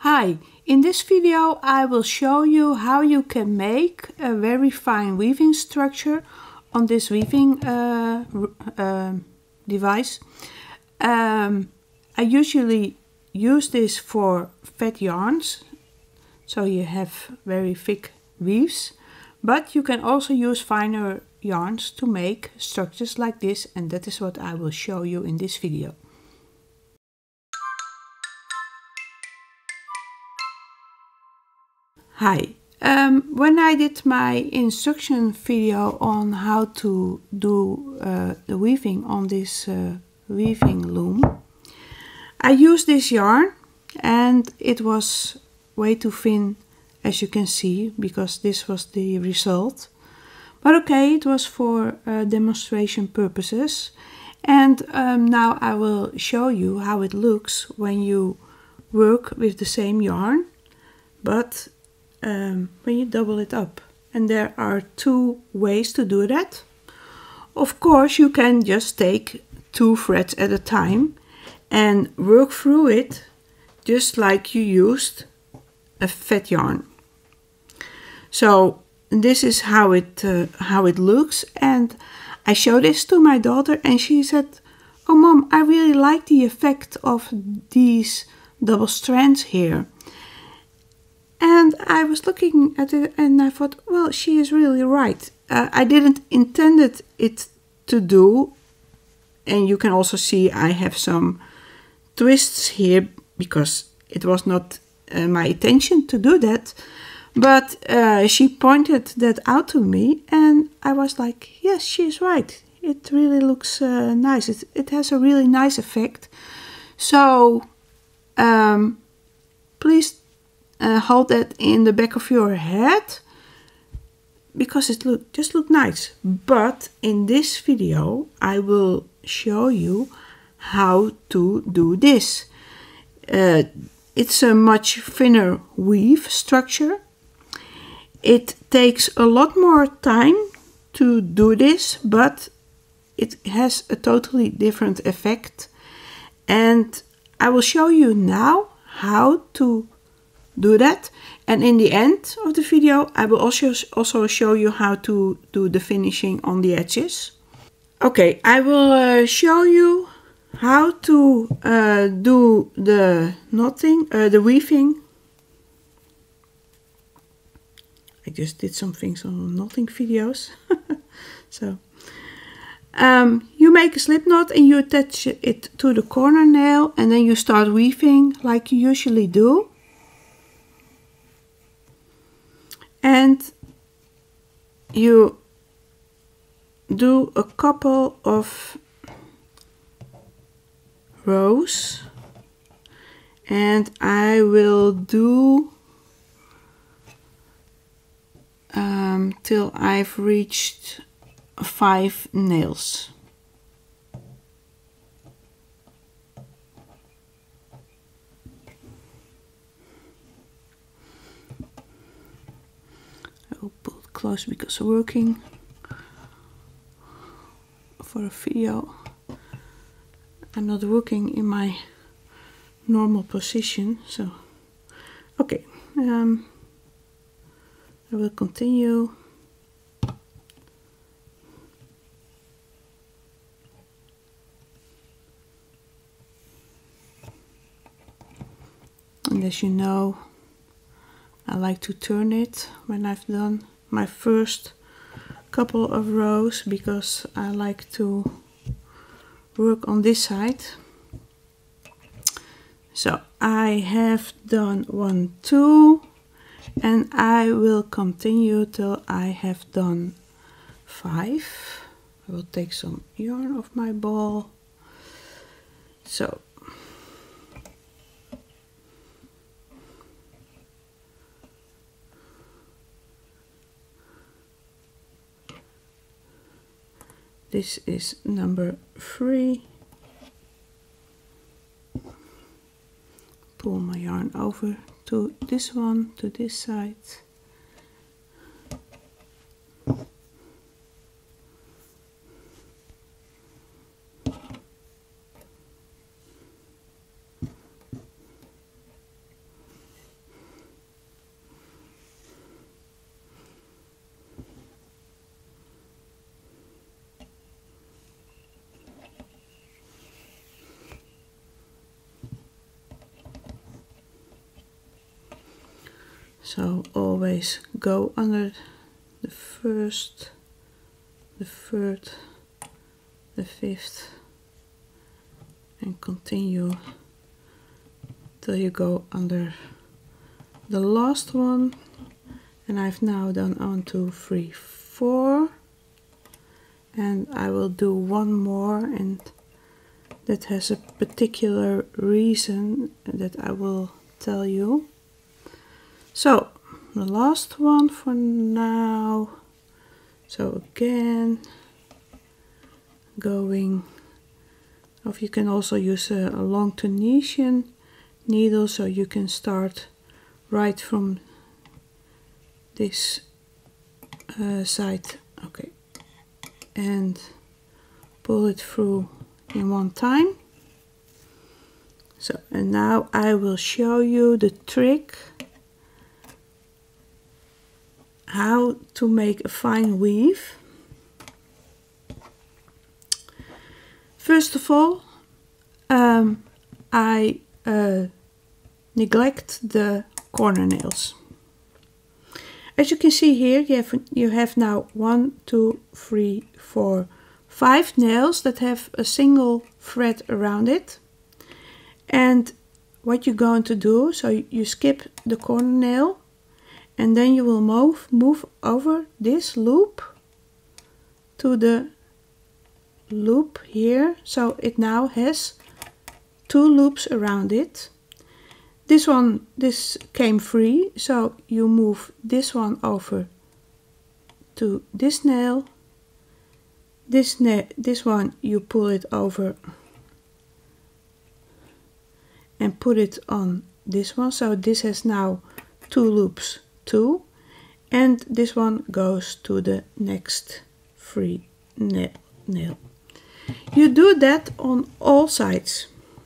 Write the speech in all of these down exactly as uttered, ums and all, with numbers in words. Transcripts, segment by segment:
Hi, in this video I will show you how you can make a very fine weaving structure on this weaving uh, uh, device. Um, I usually use this for fat yarns, so you have very thick weaves, but you can also use finer yarns to make structures like this, and that is what I will show you in this video. Hi, um, when I did my instruction video on how to do uh, the weaving on this uh, weaving loom, I used this yarn and it was way too thin, as you can see, because this was the result. But okay, it was for uh, demonstration purposes, and um, now I will show you how it looks when you work with the same yarn, but Um, when you double it up. And there are two ways to do that. Of course, you can just take two threads at a time and work through it just like you used a fat yarn. So this is how it uh, how it looks, and I showed this to my daughter and she said, "Oh mom, I really like the effect of these double strands here." And I was looking at it and I thought, well, she is really right. Uh, I didn't intended it to do, and you can also see I have some twists here because it was not uh, my intention to do that. But uh, she pointed that out to me and I was like, yes, she's right. It really looks uh, nice. It, it has a really nice effect. So um, please Uh, hold that in the back of your head, because it look just look nice. But in this video I will show you how to do this. Uh, it's a much thinner weave structure. It takes a lot more time to do this, but it has a totally different effect. And I will show you now how to do that, and in the end of the video I will also also show you how to do the finishing on the edges. Okay, I will uh, show you how to uh, do the knotting, uh, the weaving. I just did some things on knotting videos. So um, you make a slip knot and you attach it to the corner nail, and then you start weaving like you usually do. And you do a couple of rows, and I will do um, till I've reached five nails. I will pull it close because working for a video I'm not working in my normal position. So okay, um, I will continue. And as you know, I like to turn it when I've done my first couple of rows, because I like to work on this side. So I have done one, two, and I will continue till I have done five. I will take some yarn off my ball. So this is number three. Pull my yarn over to this one, to this side. So always go under the first, the third, the fifth, and continue till you go under the last one. And I've now done one, two, three, four, and I will do one more, and that has a particular reason that I will tell you. So the last one for now. So again, going off, you can also use a, a long Tunisian needle, so you can start right from this uh, side, okay, and pull it through in one time. So, and now I will show you the trick how to make a fine weave. First of all, um, I uh, neglect the corner nails. As you can see here, you have, you have now one, two, three, four, five nails that have a single thread around it. And what you're going to do, so you skip the corner nail, and then you will move, move over this loop to the loop here. So it now has two loops around it. This one, this came free, so you move this one over to this nail. This nail, this one you pull it over and put it on this one. So this has now two loops too, and this one goes to the next free nail. nail. You do that on all sides.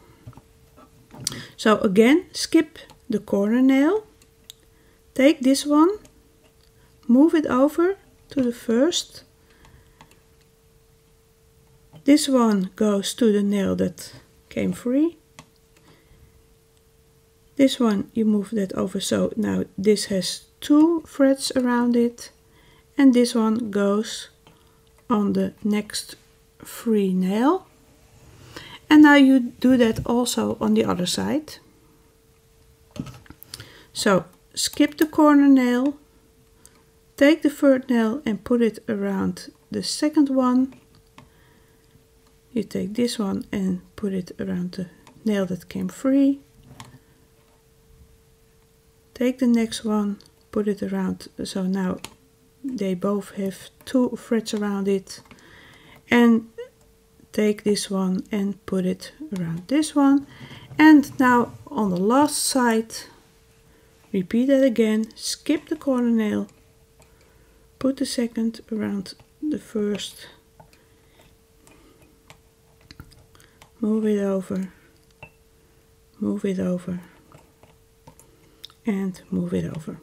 So again, skip the corner nail, take this one, move it over to the first. This one goes to the nail that came free. This one you move that over, so now this has two threads around it, and this one goes on the next free nail. And now you do that also on the other side. So skip the corner nail, take the third nail and put it around the second one. You take this one and put it around the nail that came free. Take the next one, put it around, so now they both have two threads around it. And take this one and put it around this one. And now on the last side, repeat that again, skip the corner nail, put the second around the first, move it over, move it over, and move it over.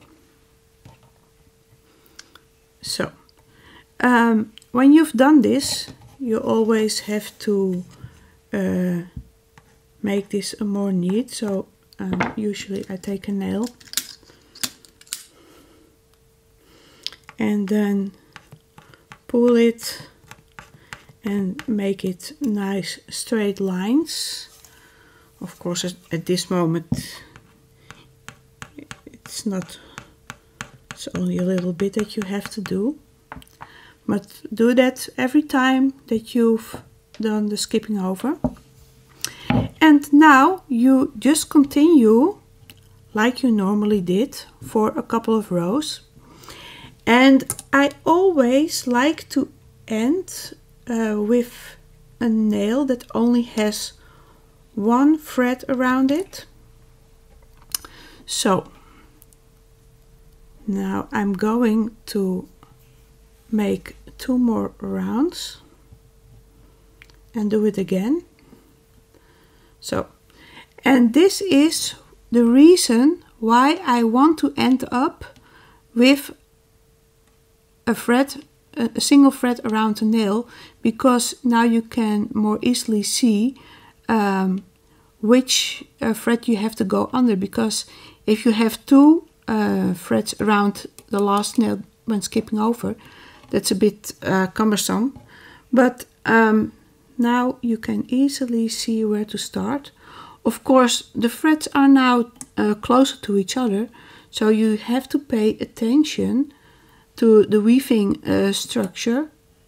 So, um, when you've done this, you always have to uh, make this a more neat. So um, usually I take a nail and then pull it and make it nice straight lines. Of course, at, at this moment it's not, it's only a little bit that you have to do. But do that every time that you've done the skipping over. And now you just continue like you normally did for a couple of rows. And I always like to end uh, with a nail that only has one thread around it. So now I'm going to make two more rounds and do it again. So, and this is the reason why I want to end up with a thread, a single thread around the nail, because now you can more easily see um, which uh, thread you have to go under. Because if you have two uh, threads around the last nail when skipping over. That's a bit uh, cumbersome, but um, now you can easily see where to start. Of course, the threads are now uh, closer to each other, so you have to pay attention to the weaving uh, structure,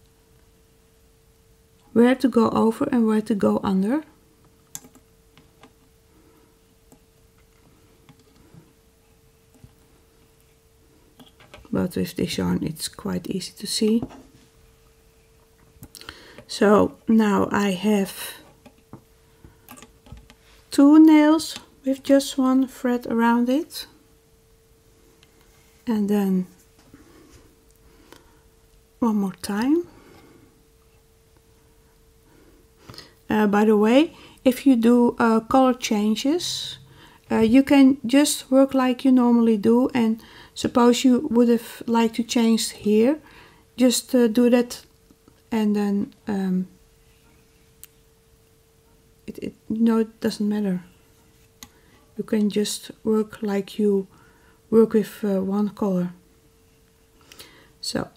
where to go over and where to go under. But with this yarn it's quite easy to see. So now I have two nails with just one thread around it, and then one more time. Uh, by the way, if you do uh, color changes, uh, you can just work like you normally do, and suppose you would have liked to change here, just uh, do that, and then um, it, it no it doesn't matter. You can just work like you work with uh, one color. So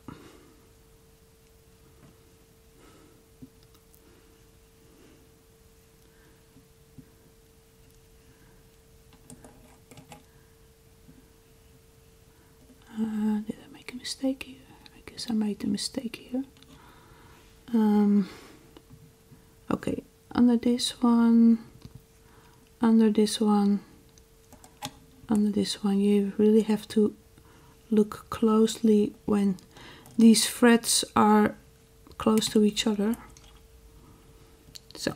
Uh, did I make a mistake here? I guess I made a mistake here. Um, okay, under this one, under this one, under this one, you really have to look closely when these threads are close to each other. So,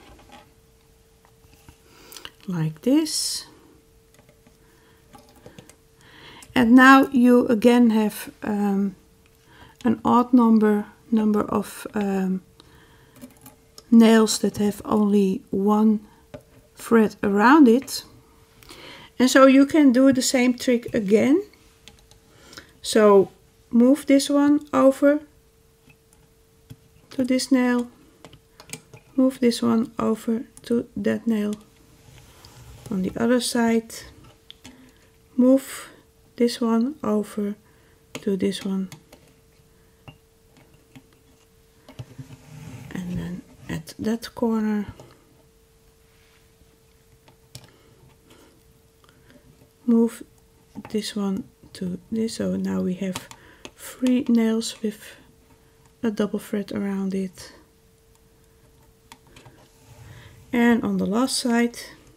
like this. And now you again have um, an odd number number of um, nails that have only one thread around it. And so you can do the same trick again. So move this one over to this nail, move this one over to that nail. On the other side, move this one over to this one, and then at that corner move this one to this. So now we have three nails with a double thread around it, and on the last side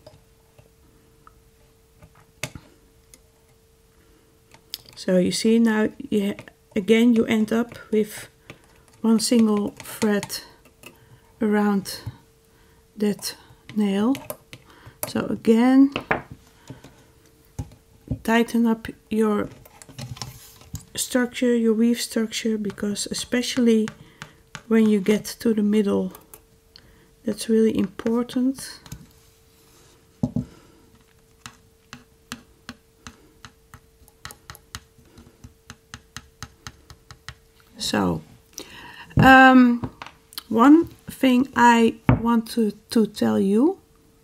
so you see now, you, again you end up with one single thread around that nail. So again, tighten up your structure, your weave structure, because especially when you get to the middle, that's really important. So, um, one thing I want to, to tell you,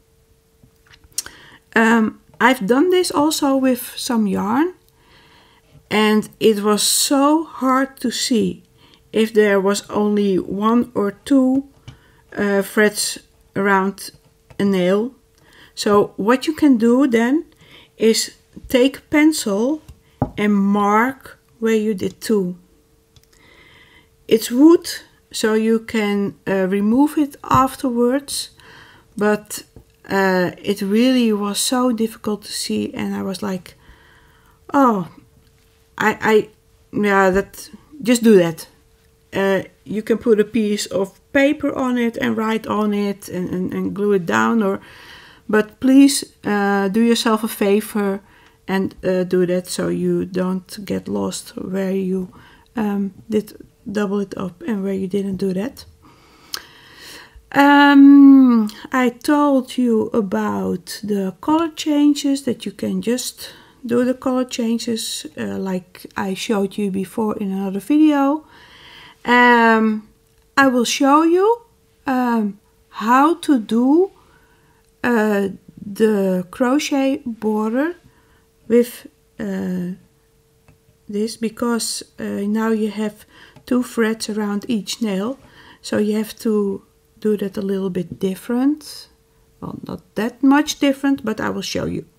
um, I've done this also with some yarn, and it was so hard to see if there was only one or two uh, threads around a nail. So what you can do then is take a pencil and mark where you did two. It's wood, so you can uh, remove it afterwards, but uh, it really was so difficult to see, and I was like, oh, I, I yeah, that, just do that. Uh, you can put a piece of paper on it and write on it and, and, and glue it down, or, but please uh, do yourself a favor and uh, do that so you don't get lost where you um, did double it up and where you didn't do that. Um, I told you about the color changes, that you can just do the color changes uh, like I showed you before in another video. Um, I will show you um, how to do uh, the crochet border with uh, this because uh, now you have two threads around each nail, so you have to do that a little bit different. Well, not that much different, but I will show you.